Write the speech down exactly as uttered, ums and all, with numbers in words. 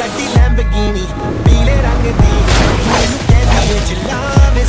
ਗੱਡੀ ਲੈਂਬਰਗਿਨੀ ਪੀਲੇ ਰੰਗ ਦੀ ਮੈਨੂੰ ਕਹਿੰਦੀ ਏ ਚਲਾਵੇ